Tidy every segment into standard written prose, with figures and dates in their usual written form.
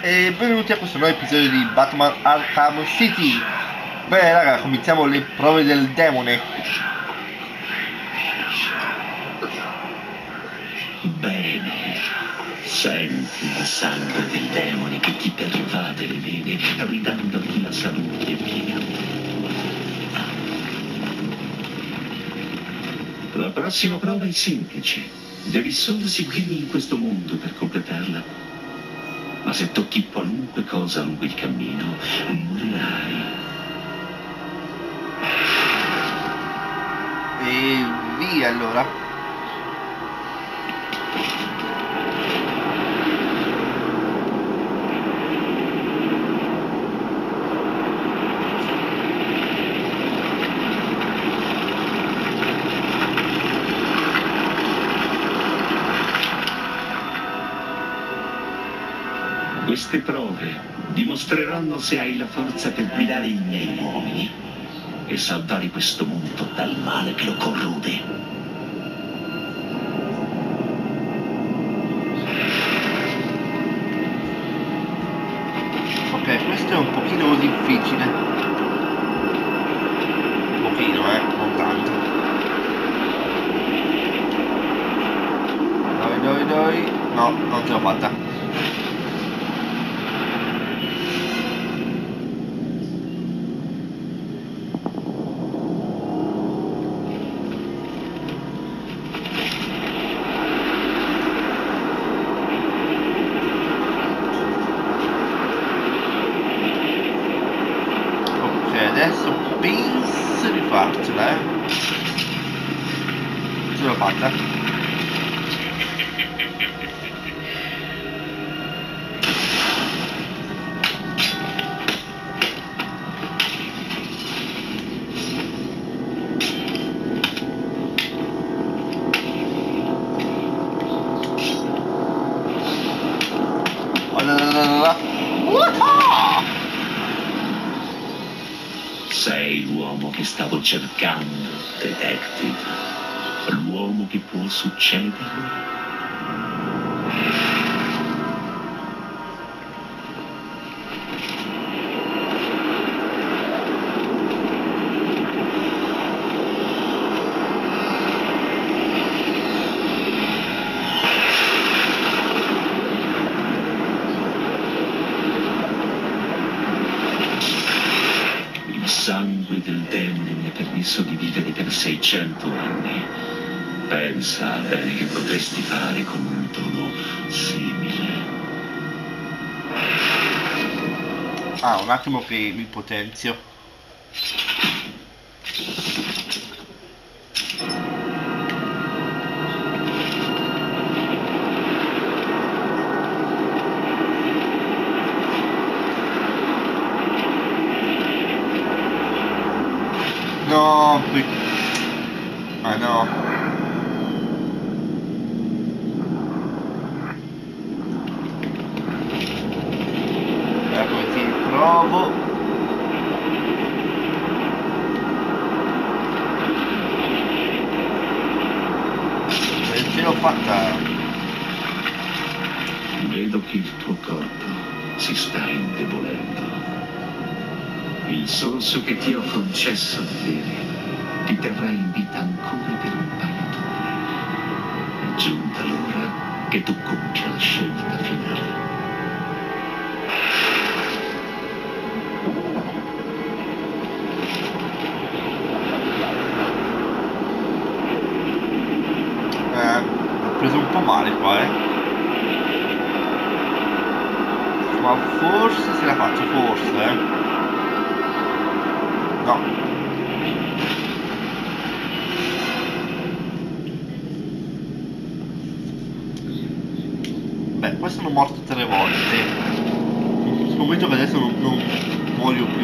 e benvenuti a questo nuovo episodio di Batman Arkham City. Bene raga, cominciamo le prove del demone. Bene, senti il sangue del demone che ti pervade le vene, ridandoti la salute piena. La prossima prova è semplice. Devi solo seguirmi in questo mondo per completarla. Ma se tocchi qualunque cosa lungo il cammino, morirai. E via allora. Queste prove dimostreranno se hai la forza per guidare i miei uomini e salvare questo mondo dal male che lo corrode. Ok, questo è un pochino difficile. Un pochino, non tanto. Dai. No, non ce l'ho fatta. Adesso penso di farcela, ce l'ho fatta. Sei l'uomo che stavo cercando, detective. L'uomo che può succedere. Il sangue del demone mi ha permesso di vivere per 600 anni. Pensa bene che potresti fare con un dono simile. Un attimo che mi potenzio. No, qui. Ah no. Ecco che provo. Ce l'ho fatta. Vedo che il tuo corpo si sta indebolendo. Il sorso che ti ho concesso di bere ti terrà in vita ancora per un paio d'ore. È giunta l'ora che tu compia la scelta finale. Ho preso un po' male qua, ma forse se la faccio, forse, no. Beh, questo sono morto 3 volte. Scommetto che adesso non muoio più,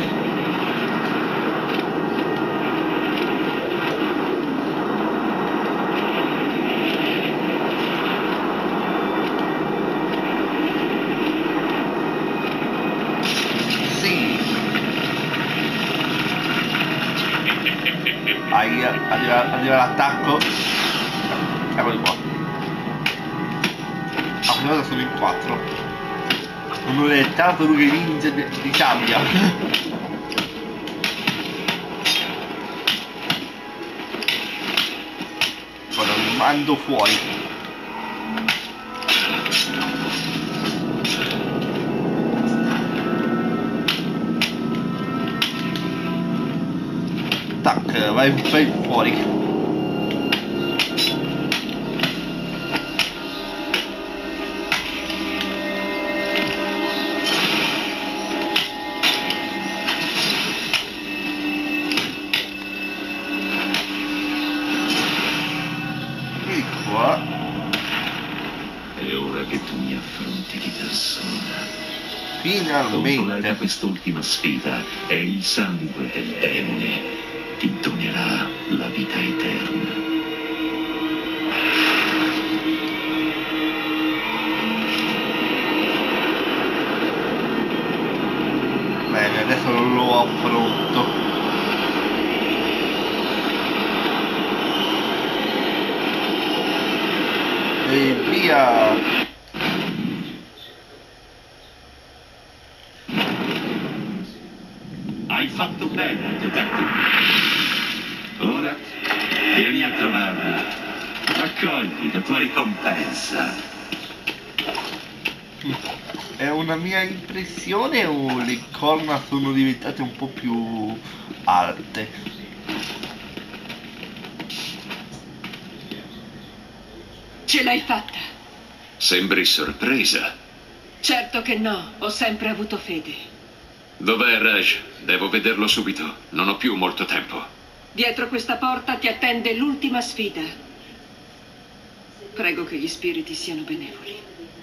arriva l'attacco. Eccoli qua. Ah, questa volta sono in 4. Sono le tartarughe ninja di sabbia. Guarda, lo mando fuori. Tac, vai fuori. È ora che tu mi affronti di persona. Finalmente. Completa quest'ultima sfida e il sangue del demone ti donerà la vita eterna. Bene, adesso lo affronto. E via! Hai fatto bene a giocarti. Ora vieni a trovarmi. Accogli la tua ricompensa. È una mia impressione o le corna sono diventate un po' più alte? Ce l'hai fatta? Sembri sorpresa. Certo che no, ho sempre avuto fede. Dov'è Raj? Devo vederlo subito. Non ho più molto tempo. Dietro questa porta ti attende l'ultima sfida. Prego che gli spiriti siano benevoli.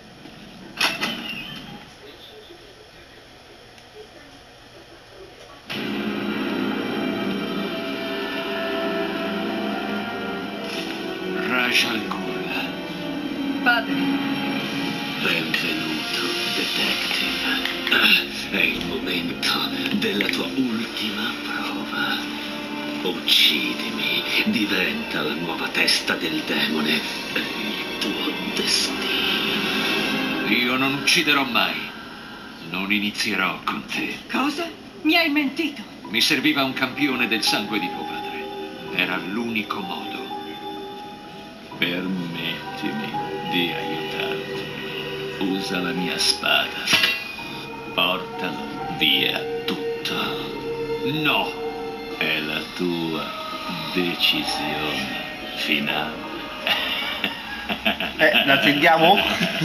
Raj Al Ghul. Padre, Benvenuto, detective. È il momento della tua ultima prova. Uccidimi, diventa la nuova testa del demone e il tuo destino. Io non ucciderò mai. Non inizierò con te. cosa? Mi hai mentito. Mi serviva un campione del sangue di tuo padre. Era l'unico modo. Permettimi di aiutarti. Usa la mia spada. Portalo via tutto. No! È la tua decisione finale. La accendiamo?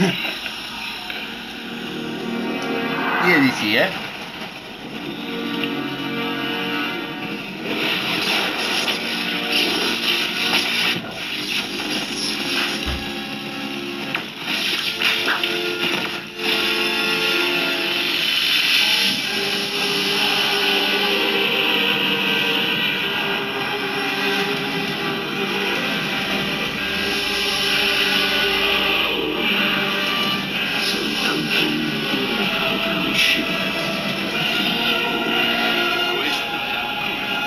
Direi di sì, Soltanto lui potrà uscire. Questo è ancora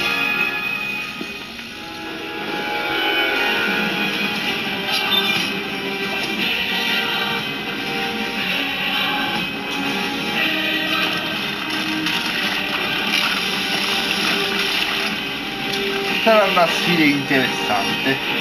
sarà una sfida interessante.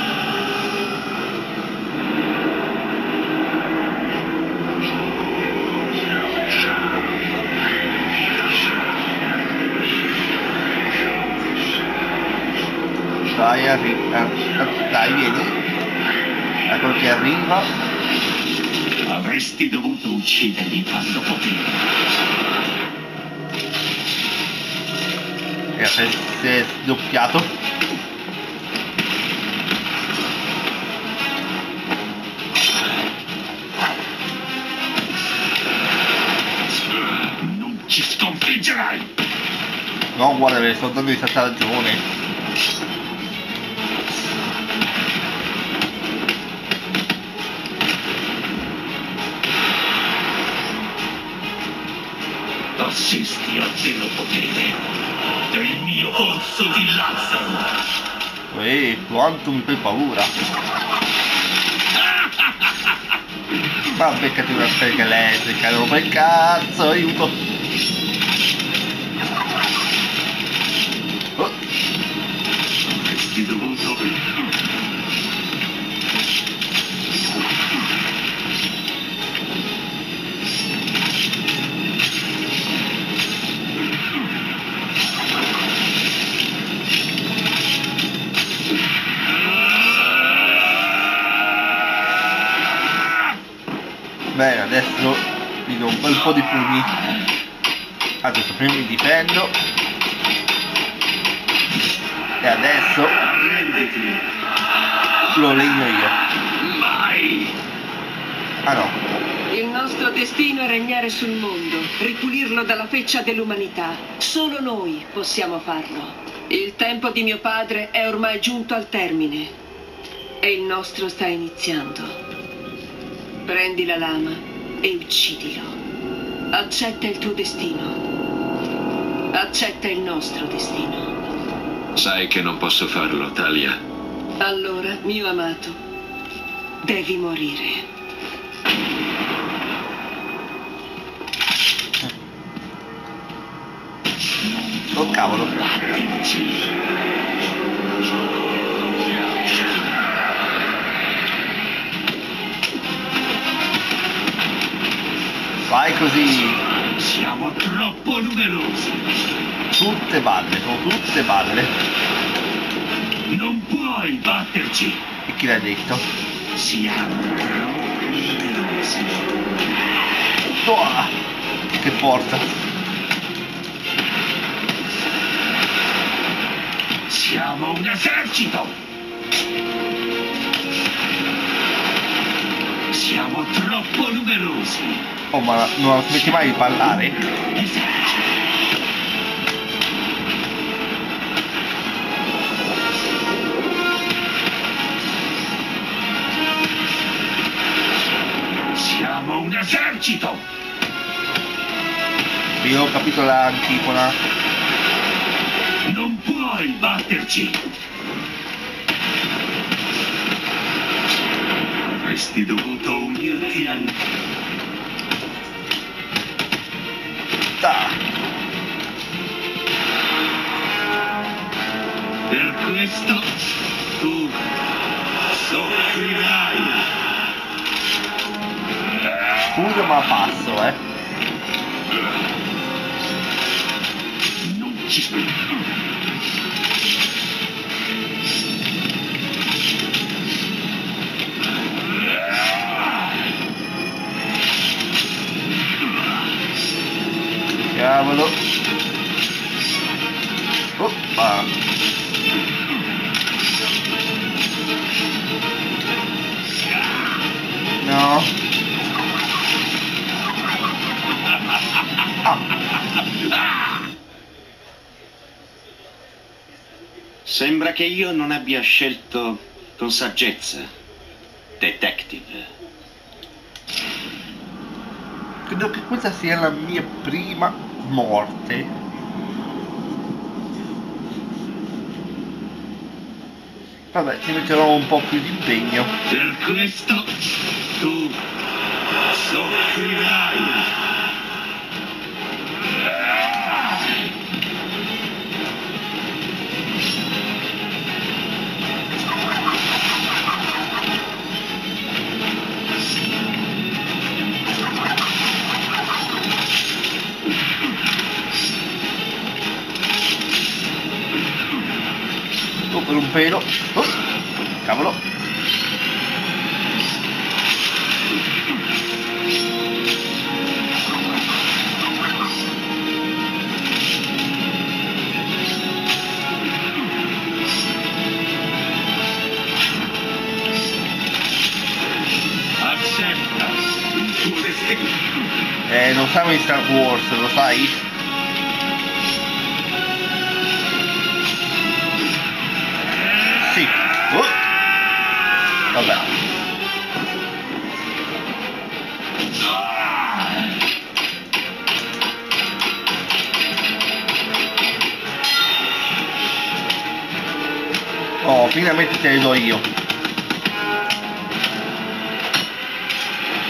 Dai, dai, vieni. Ecco che arriva. Avresti dovuto ucciderli quando potevi. E si è doppiato. Non ci sconfiggerai! No, guarda, le sto dando di stata ragione. Assisti al vero potere del mio orso di Lazzaro. Quanto mi fai paura. Ma beccati una scarica elettrica, non fai cazzo, aiuto! Oh. Avresti dovuto... Bene, adesso mi do un bel po' di pugni. Adesso prima mi difendo. E adesso lo legno io. Mai! Ah no. Il nostro destino è regnare sul mondo, ripulirlo dalla feccia dell'umanità. Solo noi possiamo farlo. Il tempo di mio padre è ormai giunto al termine e il nostro sta iniziando. Prendi la lama e uccidilo. Accetta il tuo destino. Accetta il nostro destino. Sai che non posso farlo, Talia. Allora, mio amato, devi morire. Oh cavolo. Vai così. Siamo troppo numerosi. Tutte balle, sono tutte balle. Non puoi batterci. E chi l'ha detto? Siamo troppo numerosi. Toa! Che forza. Siamo un esercito. Siamo troppo numerosi. Oh, ma non smetti mai di parlare? Siamo un esercito. Io ho capito l'antifona. Non puoi batterci. Avresti dovuto unirti a noi. Per questo tu soffrirai. Scusa ma passo, Non ci Cavolo. Oppa. No. Sembra che io non abbia scelto con saggezza, detective. Credo che questa sia la mia prima morte. Vabbè, ci metterò un po' più di impegno. Per questo tu soffrirai. Oh, per un pelo. Oh, cavolo. Accetta il tuo destino. Non siamo in Star Wars, lo sai? Sì. Oh. Vabbè. Oh, finalmente te le do io.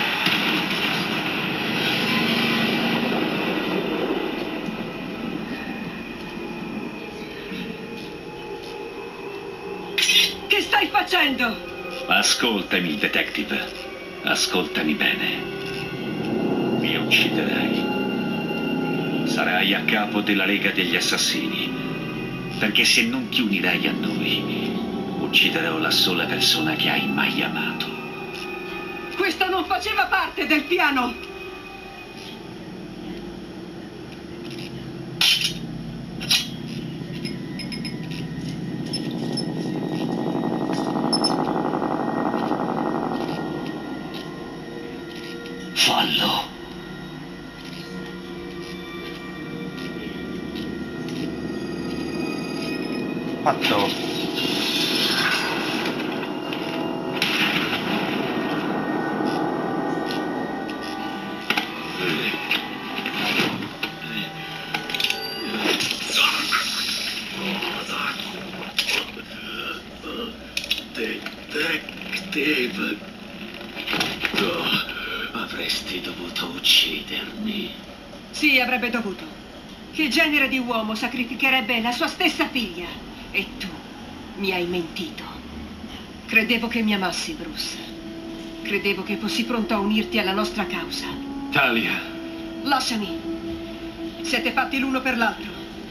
Che stai facendo? Ascoltami, detective. Ascoltami bene. Mi ucciderai. Sarai a capo della Lega degli Assassini. Perché se non ti unirai a noi, ucciderò la sola persona che hai mai amato. Questo non faceva parte del piano! Fallo. Fatto. Detective. Avresti dovuto uccidermi. Sì, avrebbe dovuto. Che genere di uomo sacrificherebbe la sua stessa figlia? E tu mi hai mentito. Credevo che mi amassi, Bruce. Credevo che fossi pronto a unirti alla nostra causa. Talia. Lasciami. Siete fatti l'uno per l'altro.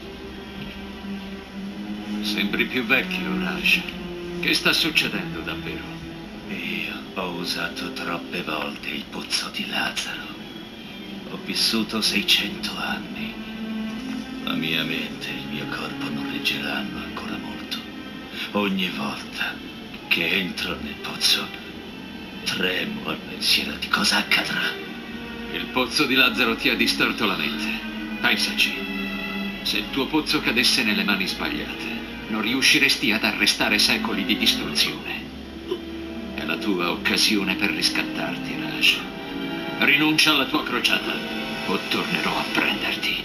Sembri più vecchio, Raj. Che sta succedendo davvero? Io ho usato troppe volte il pozzo di Lazzaro. Ho vissuto 600 anni. La mia mente e il mio corpo non reggeranno ancora molto. Ogni volta che entro nel pozzo, tremo al pensiero di cosa accadrà. Il pozzo di Lazzaro ti ha distorto la mente. Pensaci. Se il tuo pozzo cadesse nelle mani sbagliate, non riusciresti ad arrestare secoli di distruzione. È la tua occasione per riscattarti, Raj. Rinuncia alla tua crociata o tornerò a prenderti.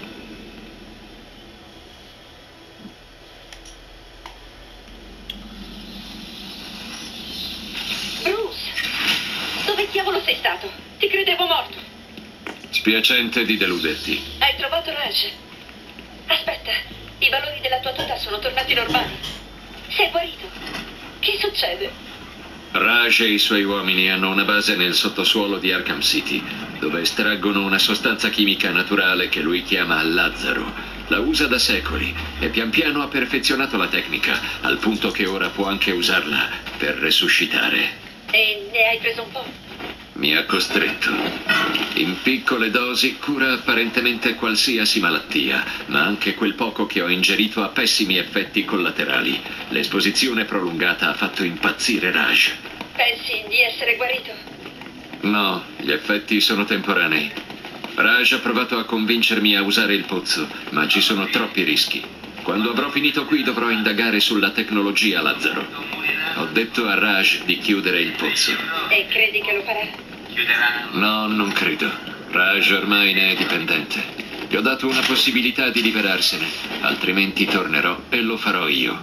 Bruce! Dove diavolo sei stato? Ti credevo morto. Spiacente di deluderti. Hai trovato Raj? Aspetta, i valori della tua tuta sono tornati normali. Sei guarito. Che succede? Raj e i suoi uomini hanno una base nel sottosuolo di Arkham City, dove estraggono una sostanza chimica naturale che lui chiama Lazzaro. La usa da secoli e pian piano ha perfezionato la tecnica, al punto che ora può anche usarla per resuscitare. E ne hai preso un po'? Mi ha costretto. In piccole dosi cura apparentemente qualsiasi malattia, ma anche quel poco che ho ingerito ha pessimi effetti collaterali. L'esposizione prolungata ha fatto impazzire Raj. Pensi di essere guarito? No, gli effetti sono temporanei. Raj ha provato a convincermi a usare il pozzo, ma ci sono troppi rischi. Quando avrò finito qui dovrò indagare sulla tecnologia Lazzaro. Ho detto a Raj di chiudere il pozzo. E credi che lo farà? No, non credo. Raj ormai ne è dipendente. Gli ho dato una possibilità di liberarsene, altrimenti tornerò e lo farò io.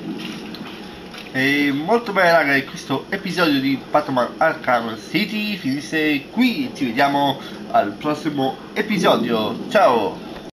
E molto bene raga, e questo episodio di Batman Arkham City finisce qui. Ci vediamo al prossimo episodio. Ciao!